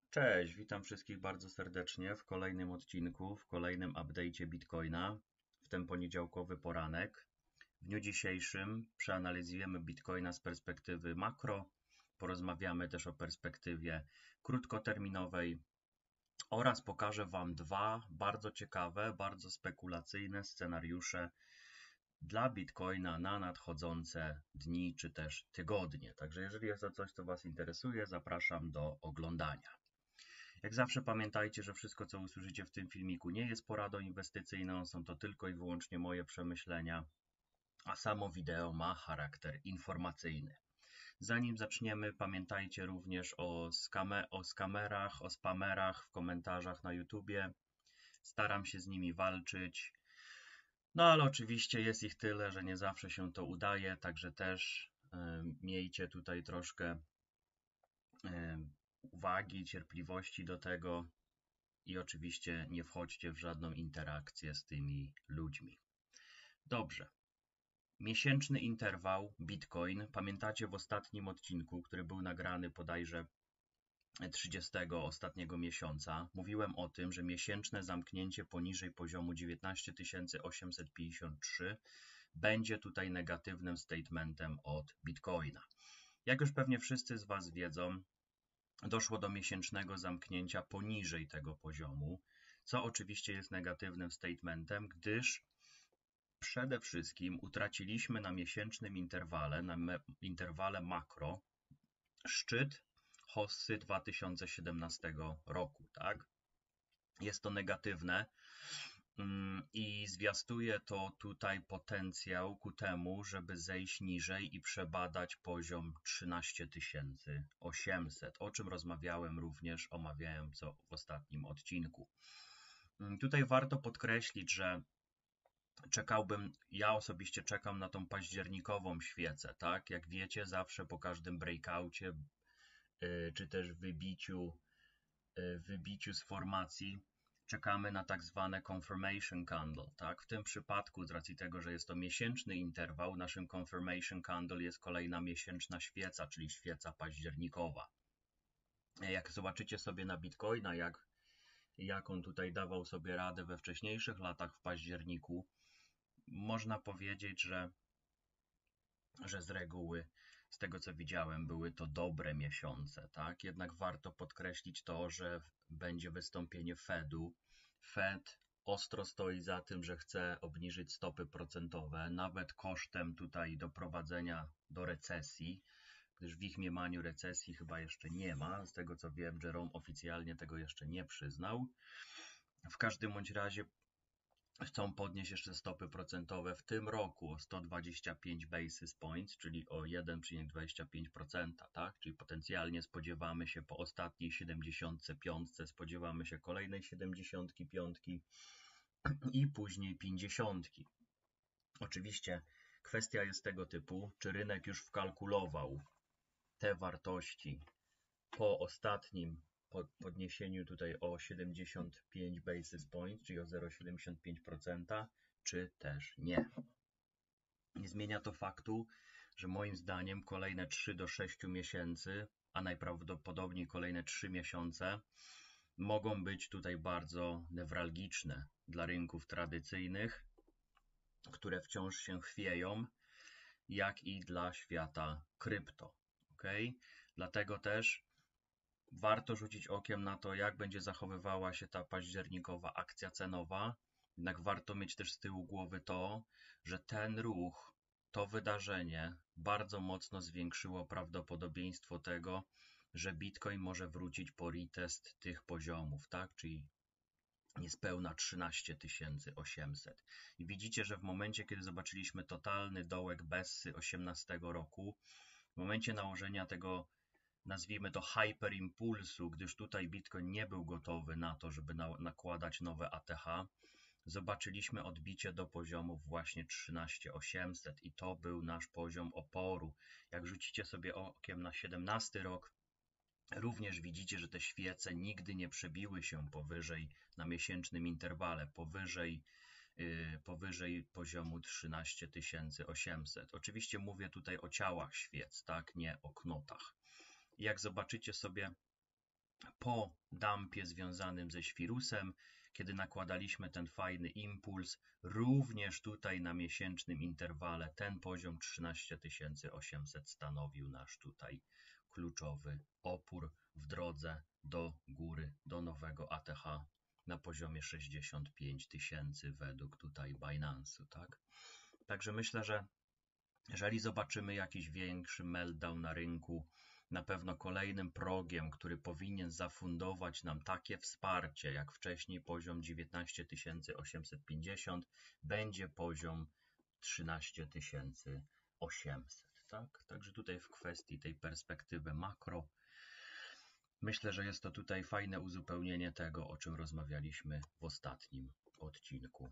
Cześć, witam wszystkich bardzo serdecznie w kolejnym odcinku, w kolejnym update'cie Bitcoina, w ten poniedziałkowy poranek. W dniu dzisiejszym przeanalizujemy Bitcoina z perspektywy makro, porozmawiamy też o perspektywie krótkoterminowej oraz pokażę Wam dwa bardzo ciekawe, bardzo spekulacyjne scenariusze dla Bitcoina na nadchodzące dni czy też tygodnie. Także jeżeli jest to coś, co Was interesuje, zapraszam do oglądania. Jak zawsze pamiętajcie, że wszystko, co usłyszycie w tym filmiku, nie jest poradą inwestycyjną, są to tylko i wyłącznie moje przemyślenia, a samo wideo ma charakter informacyjny. Zanim zaczniemy, pamiętajcie również o skamerach, o spamerach w komentarzach na YouTubie. Staram się z nimi walczyć. No ale oczywiście jest ich tyle, że nie zawsze się to udaje, także też miejcie tutaj troszkę uwagi, cierpliwości do tego i oczywiście nie wchodźcie w żadną interakcję z tymi ludźmi. Dobrze. Miesięczny interwał Bitcoin. Pamiętacie w ostatnim odcinku, który był nagrany bodajże 30 ostatniego miesiąca, mówiłem o tym, że miesięczne zamknięcie poniżej poziomu 19 853 będzie tutaj negatywnym statementem od Bitcoina. Jak już pewnie wszyscy z Was wiedzą, doszło do miesięcznego zamknięcia poniżej tego poziomu, co oczywiście jest negatywnym statementem, gdyż przede wszystkim utraciliśmy na miesięcznym interwale, na interwale makro, szczyt hossy 2017 roku. Tak? Jest to negatywne i zwiastuje to tutaj potencjał ku temu, żeby zejść niżej i przebadać poziom 13 800, o czym rozmawiałem również, omawiając to w ostatnim odcinku. Tutaj warto podkreślić, że ja osobiście czekam na tą październikową świecę, tak? Jak wiecie, zawsze po każdym breakoutie, czy też wybiciu z formacji, czekamy na tak zwane confirmation candle, tak? W tym przypadku, z racji tego, że jest to miesięczny interwał, naszym confirmation candle jest kolejna miesięczna świeca, czyli świeca październikowa. Jak zobaczycie sobie na Bitcoina, jak on tutaj dawał sobie radę we wcześniejszych latach w październiku, można powiedzieć, że z reguły, z tego co widziałem, były to dobre miesiące, tak? Jednak warto podkreślić to, że będzie wystąpienie Fedu. Fed ostro stoi za tym, że chce obniżyć stopy procentowe, nawet kosztem tutaj doprowadzenia do recesji, gdyż w ich mniemaniu recesji chyba jeszcze nie ma. Z tego co wiem, Jerome oficjalnie tego jeszcze nie przyznał. W każdym bądź razie chcą podnieść jeszcze stopy procentowe w tym roku o 125 basis points, czyli o 1,25%, tak? Czyli potencjalnie spodziewamy się po ostatniej 75, spodziewamy się kolejnej 75 i później 50. Oczywiście kwestia jest tego typu, czy rynek już wkalkulował te wartości po ostatnim podniesieniu tutaj o 75 basis points, czyli o 0,75%, czy też nie. Nie zmienia to faktu, że moim zdaniem kolejne 3 do 6 miesięcy, a najprawdopodobniej kolejne 3 miesiące mogą być tutaj bardzo newralgiczne dla rynków tradycyjnych, które wciąż się chwieją, jak i dla świata krypto. Dlatego też warto rzucić okiem na to, jak będzie zachowywała się ta październikowa akcja cenowa. Jednak warto mieć też z tyłu głowy to, że ten ruch, to wydarzenie bardzo mocno zwiększyło prawdopodobieństwo tego, że Bitcoin może wrócić po retest tych poziomów, tak? Czyli niespełna 13 800. I widzicie, że w momencie, kiedy zobaczyliśmy totalny dołek Bessy 18 roku, w momencie nałożenia tego, nazwijmy to hyperimpulsu, gdyż tutaj Bitcoin nie był gotowy na to, żeby nakładać nowe ATH, zobaczyliśmy odbicie do poziomów właśnie 13 800 i to był nasz poziom oporu. Jak rzucicie sobie okiem na 17 rok, również widzicie, że te świece nigdy nie przebiły się powyżej, na miesięcznym interwale, powyżej poziomu 13 800. Oczywiście mówię tutaj o ciałach świec, tak, nie o knotach. Jak zobaczycie sobie po dumpie związanym ze świrusem, kiedy nakładaliśmy ten fajny impuls, również tutaj na miesięcznym interwale ten poziom 13 800 stanowił nasz tutaj kluczowy opór w drodze do góry, do nowego ATH na poziomie 65 000 według tutaj Binance'u, tak? Także myślę, że jeżeli zobaczymy jakiś większy meltdown na rynku, na pewno kolejnym progiem, który powinien zafundować nam takie wsparcie, jak wcześniej poziom 19 850, będzie poziom 13 800. Tak? Także tutaj w kwestii tej perspektywy makro, myślę, że jest to tutaj fajne uzupełnienie tego, o czym rozmawialiśmy w ostatnim odcinku.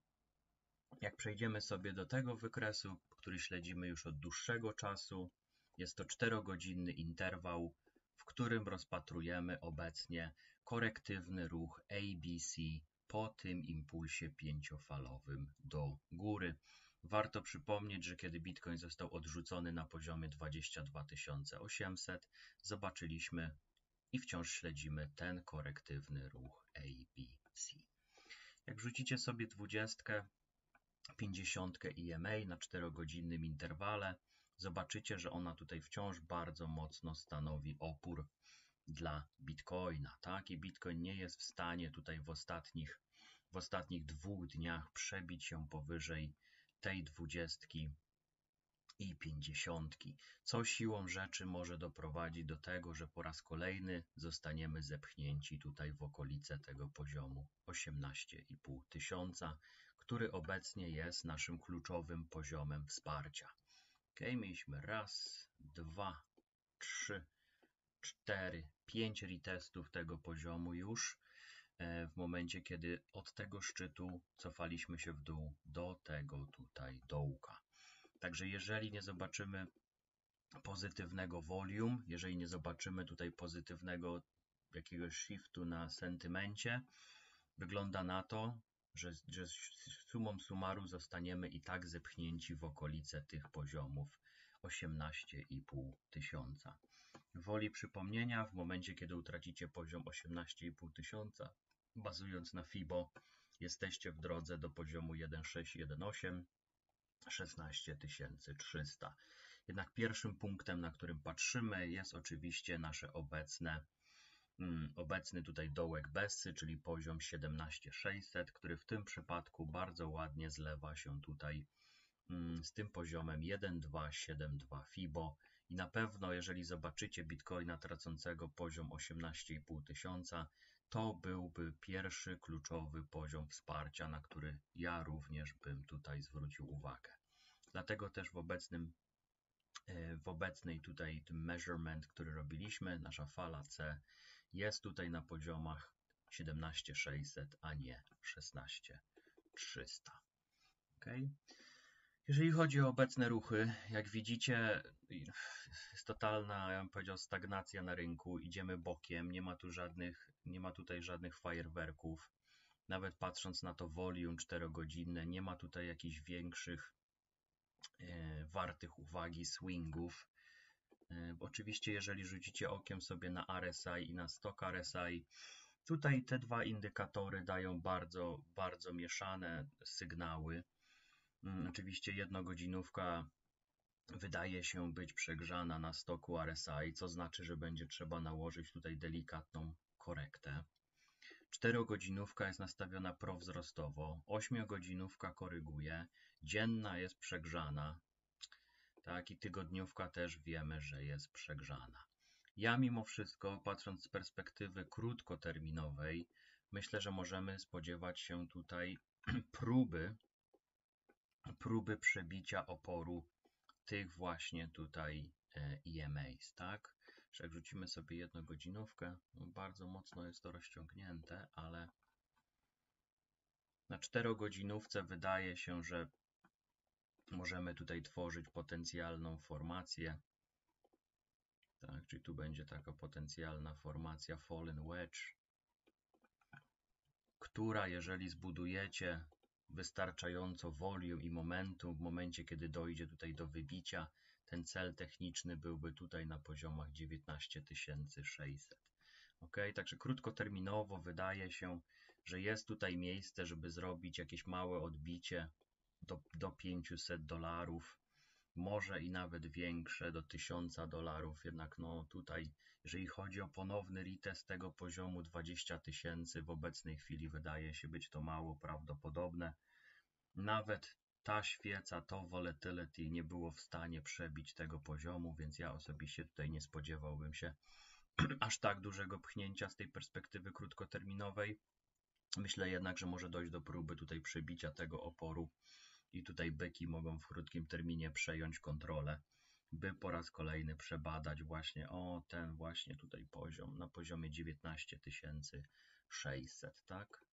Jak przejdziemy sobie do tego wykresu, który śledzimy już od dłuższego czasu, jest to 4-godzinny interwał, w którym rozpatrujemy obecnie korektywny ruch ABC po tym impulsie 5-falowym do góry. Warto przypomnieć, że kiedy Bitcoin został odrzucony na poziomie 22 800, zobaczyliśmy i wciąż śledzimy ten korektywny ruch ABC. Jak wrzucicie sobie 20, 50 EMA na 4-godzinnym interwale, zobaczycie, że ona tutaj wciąż bardzo mocno stanowi opór dla Bitcoina, tak? I Bitcoin nie jest w stanie tutaj w ostatnich 2 dniach przebić się powyżej tej 20 i 50, co siłą rzeczy może doprowadzić do tego, że po raz kolejny zostaniemy zepchnięci tutaj w okolice tego poziomu 18,5 tysiąca, który obecnie jest naszym kluczowym poziomem wsparcia. Ok, mieliśmy 1, 2, 3, 4, 5 retestów tego poziomu już w momencie, kiedy od tego szczytu cofaliśmy się w dół do tego tutaj dołka. Także jeżeli nie zobaczymy pozytywnego volume, jeżeli nie zobaczymy tutaj pozytywnego jakiegoś shiftu na sentymencie, wygląda na to, że sumą summarum zostaniemy i tak zepchnięci w okolice tych poziomów 18,5 tysiąca. Woli przypomnienia, w momencie kiedy utracicie poziom 18,5 tysiąca, bazując na FIBO, jesteście w drodze do poziomu 1,618, 16 300. Jednak pierwszym punktem, na którym patrzymy, jest oczywiście nasze obecny tutaj dołek Bessy, czyli poziom 17600, który w tym przypadku bardzo ładnie zlewa się tutaj z tym poziomem 1,272 FIBO i na pewno jeżeli zobaczycie Bitcoina tracącego poziom 18,5 tysiąca, to byłby pierwszy kluczowy poziom wsparcia, na który ja również bym tutaj zwrócił uwagę. Dlatego też w obecnej tutaj tym measurement, który robiliśmy, nasza fala C jest tutaj na poziomach 17600, a nie 16300. Okay? Jeżeli chodzi o obecne ruchy, jak widzicie, jest totalna, ja bym powiedział, stagnacja na rynku, idziemy bokiem, nie ma tutaj żadnych fajerwerków. Nawet patrząc na to volume 4-godzinne, nie ma tutaj jakichś większych wartych uwagi swingów. Oczywiście jeżeli rzucicie okiem sobie na RSI i na Stock RSI, tutaj te dwa indykatory dają bardzo, bardzo mieszane sygnały. Oczywiście jednogodzinówka wydaje się być przegrzana na stoku RSI, co znaczy, że będzie trzeba nałożyć tutaj delikatną korektę. 4-godzinówka jest nastawiona prowzrostowo, 8-godzinówka koryguje, dzienna jest przegrzana, tak, i tygodniówka też wiemy, że jest przegrzana. Ja mimo wszystko, patrząc z perspektywy krótkoterminowej, myślę, że możemy spodziewać się tutaj próby przebicia oporu tych właśnie tutaj EMAs, tak? Że jak rzucimy sobie jednogodzinówkę, no bardzo mocno jest to rozciągnięte, ale na 4-godzinówce wydaje się, że możemy tutaj tworzyć potencjalną formację, tak? Czyli tu będzie taka potencjalna formacja Fallen Wedge, która jeżeli zbudujecie wystarczająco volume i momentum w momencie, kiedy dojdzie tutaj do wybicia, ten cel techniczny byłby tutaj na poziomach 19 600. Ok, także krótkoterminowo wydaje się, że jest tutaj miejsce, żeby zrobić jakieś małe odbicie do $500, może i nawet większe, do $1000. Jednak no tutaj, jeżeli chodzi o ponowny retest tego poziomu 20 000, w obecnej chwili wydaje się być to mało prawdopodobne. Nawet ta świeca, to volatility nie było w stanie przebić tego poziomu, więc ja osobiście tutaj nie spodziewałbym się aż tak dużego pchnięcia z tej perspektywy krótkoterminowej. Myślę jednak, że może dojść do próby tutaj przebicia tego oporu i tutaj byki mogą w krótkim terminie przejąć kontrolę, by po raz kolejny przebadać właśnie ten właśnie tutaj poziom, na poziomie 19 600, tak?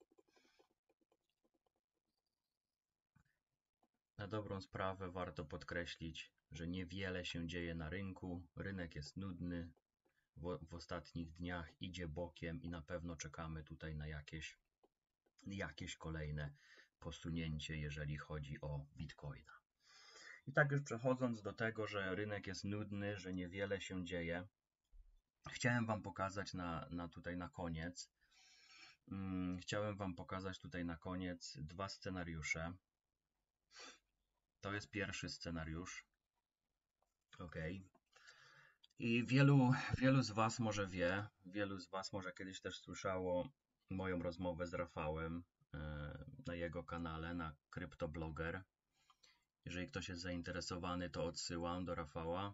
Na dobrą sprawę warto podkreślić, że niewiele się dzieje na rynku, rynek jest nudny, w ostatnich dniach idzie bokiem i na pewno czekamy tutaj na jakieś kolejne posunięcie, jeżeli chodzi o Bitcoina. I tak już przechodząc do tego, że rynek jest nudny, że niewiele się dzieje, chciałem Wam pokazać tutaj na koniec. Chciałem Wam pokazać tutaj na koniec dwa scenariusze. To jest pierwszy scenariusz. Ok. I wielu z Was może wie, wielu z Was może kiedyś też słyszało moją rozmowę z Rafałem na jego kanale, na CryptoBlogger. Jeżeli ktoś jest zainteresowany, to odsyłam do Rafała.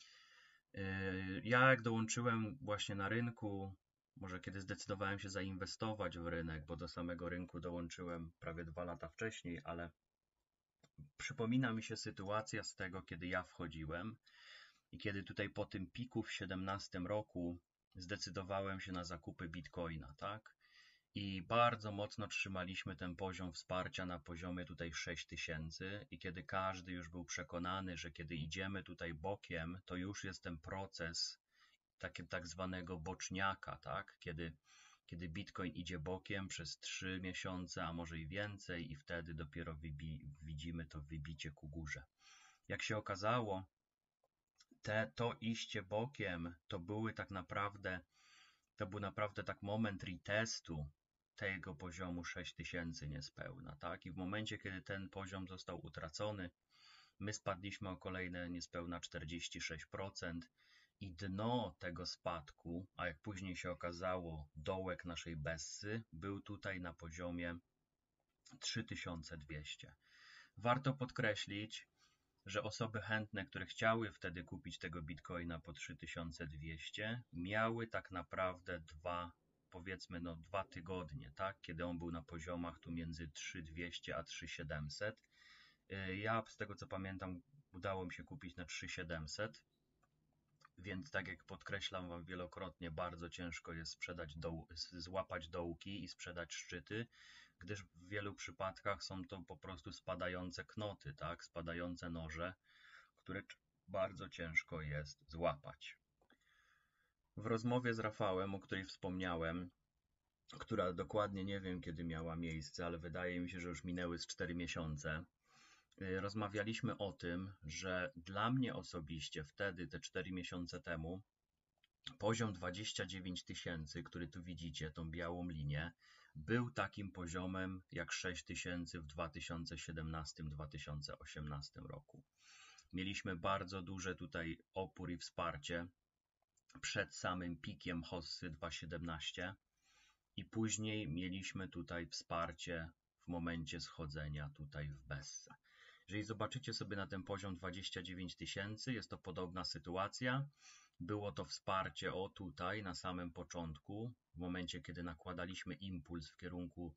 Ja jak dołączyłem właśnie na rynku, może kiedy zdecydowałem się zainwestować w rynek, bo do samego rynku dołączyłem prawie 2 lata wcześniej, ale przypomina mi się sytuacja z tego, kiedy ja wchodziłem i kiedy tutaj po tym piku w 2017 roku zdecydowałem się na zakupy Bitcoina, tak? I bardzo mocno trzymaliśmy ten poziom wsparcia na poziomie tutaj 6000 i kiedy każdy już był przekonany, że kiedy idziemy tutaj bokiem, to już jest ten proces tak zwanego boczniaka, tak? Kiedy Bitcoin idzie bokiem przez 3 miesiące, a może i więcej i wtedy dopiero widzimy to wybicie ku górze. Jak się okazało, to iście bokiem to był naprawdę tak moment retestu tego poziomu 6000 niespełna, tak? I w momencie, kiedy ten poziom został utracony, my spadliśmy o kolejne niespełna 46% i dno tego spadku, a jak później się okazało, dołek naszej Bessy był tutaj na poziomie 3200. Warto podkreślić, że osoby chętne, które chciały wtedy kupić tego Bitcoina po 3200, miały tak naprawdę powiedzmy 2 tygodnie, tak? Kiedy on był na poziomach tu między 3200 a 3700. Ja z tego co pamiętam udało mi się kupić na 3700, więc tak jak podkreślam Wam wielokrotnie, bardzo ciężko jest złapać dołki i sprzedać szczyty, gdyż w wielu przypadkach są to po prostu spadające knoty, tak? Spadające noże, które bardzo ciężko jest złapać. W rozmowie z Rafałem, o której wspomniałem, która dokładnie nie wiem kiedy miała miejsce, ale wydaje mi się, że już minęły z 4 miesiące, rozmawialiśmy o tym, że dla mnie osobiście wtedy, te 4 miesiące temu, poziom 29 000, który tu widzicie, tą białą linię, był takim poziomem jak 6000 w 2017-2018 roku. Mieliśmy bardzo duże tutaj opór i wsparcie przed samym pikiem Hossy 2.17 i później mieliśmy tutaj wsparcie w momencie schodzenia tutaj w Bessę. Jeżeli zobaczycie sobie na ten poziom 29 000, jest to podobna sytuacja. Było to wsparcie tutaj na samym początku, w momencie kiedy nakładaliśmy impuls w kierunku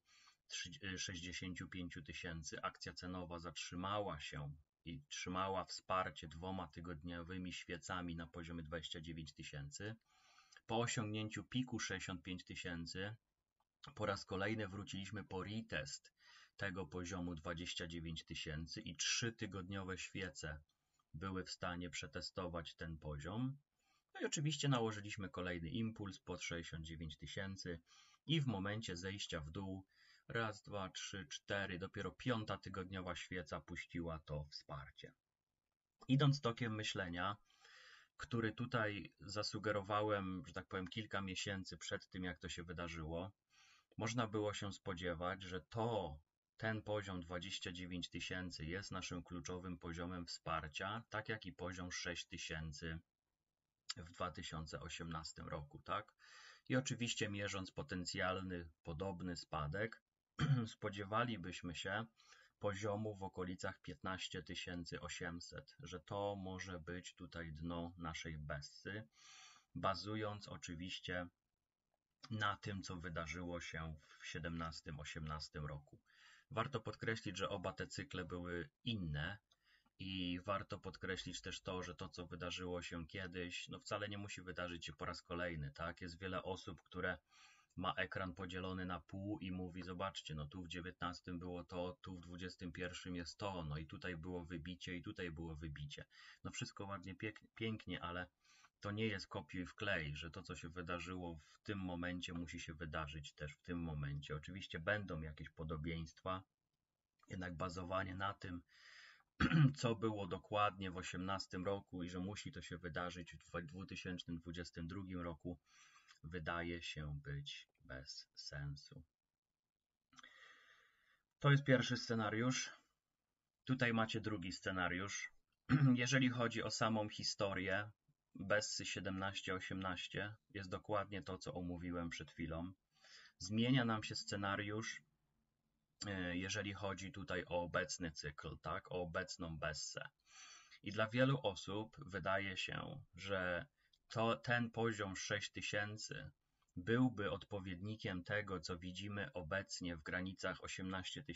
65 000, akcja cenowa zatrzymała się i trzymała wsparcie 2-tygodniowymi świecami na poziomie 29 000. Po osiągnięciu piku 65 000 po raz kolejny wróciliśmy po retest tego poziomu 29 000 i 3-tygodniowe świece były w stanie przetestować ten poziom. No i oczywiście nałożyliśmy kolejny impuls pod 69 000 i w momencie zejścia w dół raz, dwa, trzy, cztery, dopiero 5-tygodniowa świeca puściła to wsparcie. Idąc tokiem myślenia, który tutaj zasugerowałem, że tak powiem, kilka miesięcy przed tym, jak to się wydarzyło, można było się spodziewać, że ten poziom 29 000 jest naszym kluczowym poziomem wsparcia, tak jak i poziom 6 000 w 2018 roku, tak? I oczywiście mierząc potencjalny podobny spadek, spodziewalibyśmy się poziomu w okolicach 15 800, że to może być tutaj dno naszej Bessy, bazując oczywiście na tym, co wydarzyło się w 17-18 roku. Warto podkreślić, że oba te cykle były inne i warto podkreślić też to, że to, co wydarzyło się kiedyś, no wcale nie musi wydarzyć się po raz kolejny, tak? Jest wiele osób, które ma ekran podzielony na pół i mówi, zobaczcie, no tu w 19 było to, tu w 21 jest to, no i tutaj było wybicie i tutaj było wybicie. No wszystko ładnie, pięknie, ale to nie jest kopiuj wklej, że to, co się wydarzyło w tym momencie, musi się wydarzyć też w tym momencie. Oczywiście będą jakieś podobieństwa, jednak bazowanie na tym, co było dokładnie w 2018 roku i że musi to się wydarzyć w 2022 roku, wydaje się być bez sensu. To jest pierwszy scenariusz. Tutaj macie drugi scenariusz. Jeżeli chodzi o samą historię, Bessy 17-18 jest dokładnie to, co omówiłem przed chwilą. Zmienia nam się scenariusz, jeżeli chodzi tutaj o obecny cykl, tak, o obecną Bessę. I dla wielu osób wydaje się, że ten poziom 6000 byłby odpowiednikiem tego, co widzimy obecnie w granicach 18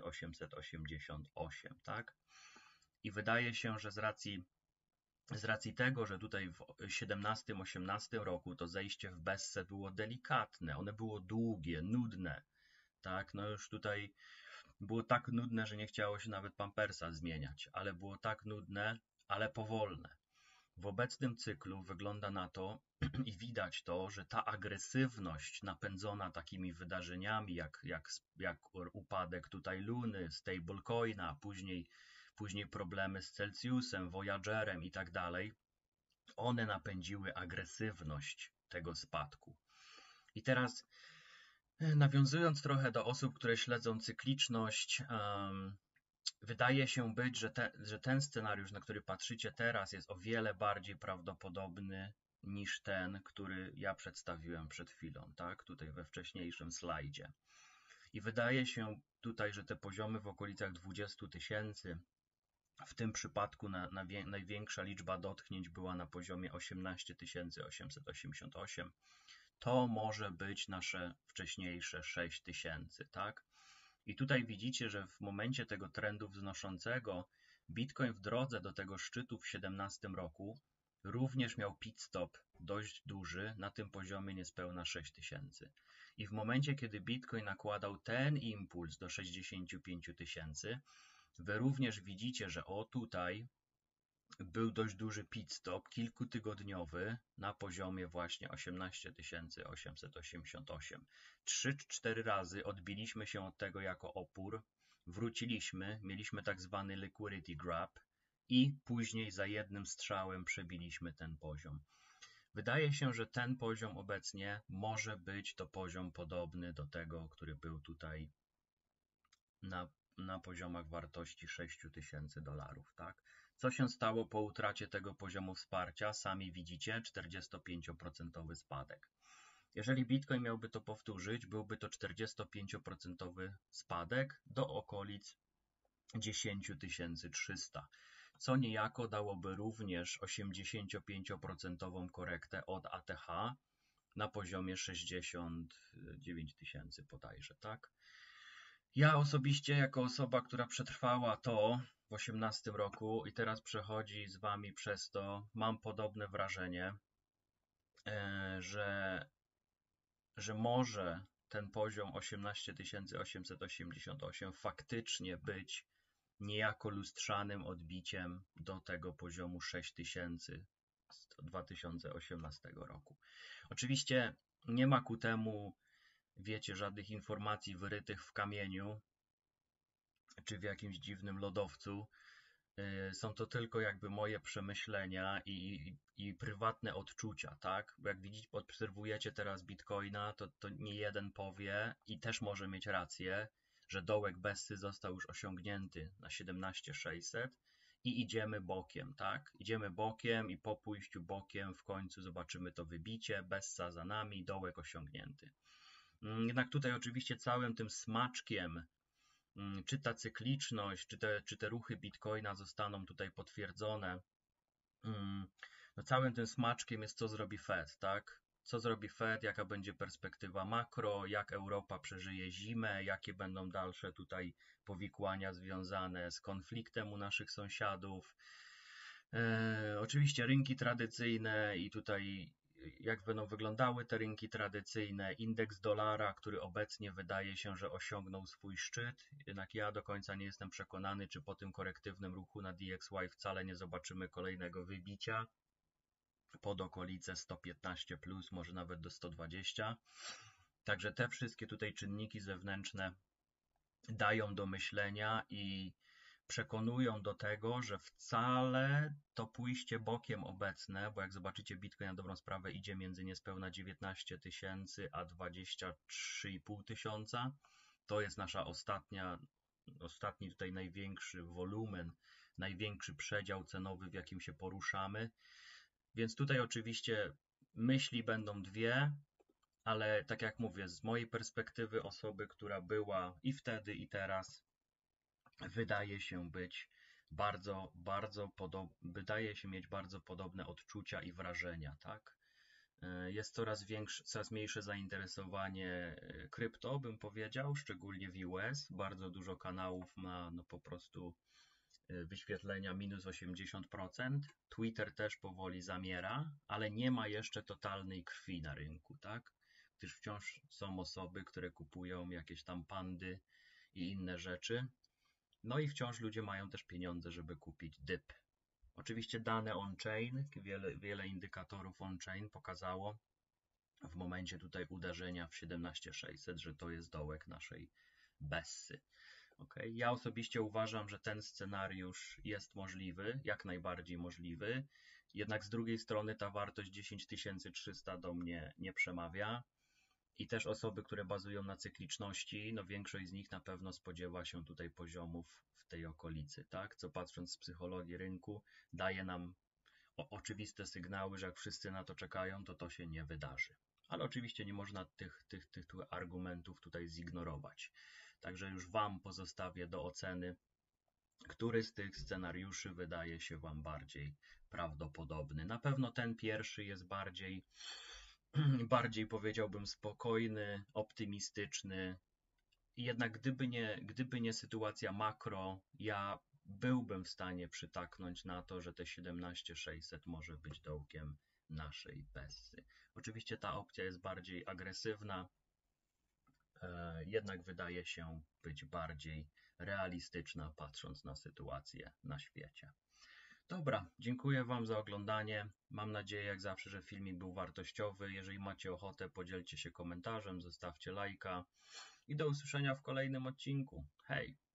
888, tak? I wydaje się, że z racji tego, że tutaj w 17-18 roku to zejście w Bessę było delikatne, one było długie, nudne, tak? No już tutaj było tak nudne, że nie chciało się nawet pampersa zmieniać, ale było tak nudne, ale powolne. W obecnym cyklu wygląda na to i widać to, że ta agresywność napędzona takimi wydarzeniami jak upadek tutaj Luny, stablecoina, później problemy z Celsiusem, Voyagerem i tak dalej, one napędziły agresywność tego spadku. I teraz nawiązując trochę do osób, które śledzą cykliczność, wydaje się być, że ten scenariusz, na który patrzycie teraz, jest o wiele bardziej prawdopodobny niż ten, który ja przedstawiłem przed chwilą, tak? Tutaj we wcześniejszym slajdzie. I wydaje się tutaj, że te poziomy w okolicach 20 000, w tym przypadku największa liczba dotknięć była na poziomie 18 888, to może być nasze wcześniejsze 6000, tak? I tutaj widzicie, że w momencie tego trendu wznoszącego Bitcoin w drodze do tego szczytu w 2017 roku również miał pit stop dość duży na tym poziomie niespełna 6000. I w momencie, kiedy Bitcoin nakładał ten impuls do 65 000, wy również widzicie, że tutaj był dość duży pit stop kilkutygodniowy na poziomie właśnie 18 888. 3-4 razy odbiliśmy się od tego jako opór, wróciliśmy, mieliśmy tak zwany liquidity grab i później za jednym strzałem przebiliśmy ten poziom. Wydaje się, że ten poziom obecnie może być to poziom podobny do tego, który był tutaj na poziomach wartości $6000, tak? Co się stało po utracie tego poziomu wsparcia? Sami widzicie, 45% spadek. Jeżeli Bitcoin miałby to powtórzyć, byłby to 45% spadek do okolic 10 300, co niejako dałoby również 85% korektę od ATH na poziomie 69 000 bodajże, tak? Ja osobiście, jako osoba, która przetrwała to w 2018 roku i teraz przechodzi z wami przez to, mam podobne wrażenie, że może ten poziom 18 888 faktycznie być niejako lustrzanym odbiciem do tego poziomu 6000 z 2018 roku. Oczywiście nie ma ku temu, wiecie, żadnych informacji wyrytych w kamieniu czy w jakimś dziwnym lodowcu, Są to tylko jakby moje przemyślenia i prywatne odczucia, tak? Bo jak widzicie, obserwujecie teraz Bitcoina, to nie jeden powie i też może mieć rację, że dołek Bessy został już osiągnięty na 17600 i idziemy bokiem, tak? Idziemy bokiem i po pójściu bokiem w końcu zobaczymy to wybicie, Bessa za nami, dołek osiągnięty. Jednak tutaj oczywiście całym tym smaczkiem, czy ta cykliczność, czy te ruchy Bitcoina zostaną tutaj potwierdzone, no całym tym smaczkiem jest, co zrobi Fed, tak? Co zrobi Fed, jaka będzie perspektywa makro, jak Europa przeżyje zimę, jakie będą dalsze tutaj powikłania związane z konfliktem u naszych sąsiadów. Oczywiście rynki tradycyjne i tutaj jak będą wyglądały te rynki tradycyjne, indeks dolara, który obecnie wydaje się, że osiągnął swój szczyt, jednak ja do końca nie jestem przekonany, czy po tym korektywnym ruchu na DXY wcale nie zobaczymy kolejnego wybicia pod okolice 115 plus, może nawet do 120. Także te wszystkie tutaj czynniki zewnętrzne dają do myślenia i przekonują do tego, że wcale to pójście bokiem obecne, bo jak zobaczycie, Bitcoin na dobrą sprawę idzie między niespełna 19 tysięcy a 23,5 tysiąca. To jest nasza ostatni tutaj największy wolumen, największy przedział cenowy, w jakim się poruszamy. Więc tutaj oczywiście myśli będą dwie, ale tak jak mówię, z mojej perspektywy osoby, która była i wtedy, i teraz, wydaje się być wydaje się mieć bardzo podobne odczucia i wrażenia, tak? Jest coraz mniejsze zainteresowanie krypto, bym powiedział, szczególnie w US. Bardzo dużo kanałów ma no po prostu wyświetlenia minus 80%. Twitter też powoli zamiera, ale nie ma jeszcze totalnej krwi na rynku, tak? Gdyż wciąż są osoby, które kupują jakieś tam pandy i inne rzeczy. No i wciąż ludzie mają też pieniądze, żeby kupić dip. Oczywiście dane on-chain, wiele indykatorów on-chain pokazało w momencie tutaj uderzenia w 17600, że to jest dołek naszej Bessy. Okay. Ja osobiście uważam, że ten scenariusz jest możliwy, jak najbardziej możliwy, jednak z drugiej strony ta wartość 10300 do mnie nie przemawia i też osoby, które bazują na cykliczności, no większość z nich na pewno spodziewa się tutaj poziomów w tej okolicy, tak? Co patrząc z psychologii rynku daje nam oczywiste sygnały, że jak wszyscy na to czekają, to się nie wydarzy. Ale oczywiście nie można tych argumentów tutaj zignorować. Także już Wam pozostawię do oceny, który z tych scenariuszy wydaje się Wam bardziej prawdopodobny. Na pewno ten pierwszy jest bardziej powiedziałbym spokojny, optymistyczny. Jednak gdyby nie sytuacja makro, ja byłbym w stanie przytaknąć na to, że te 17600 może być dołkiem naszej Bessy. Oczywiście ta opcja jest bardziej agresywna, jednak wydaje się być bardziej realistyczna, patrząc na sytuację na świecie. Dobra, dziękuję Wam za oglądanie. Mam nadzieję, jak zawsze, że filmik był wartościowy. Jeżeli macie ochotę, podzielcie się komentarzem, zostawcie lajka i do usłyszenia w kolejnym odcinku. Hej!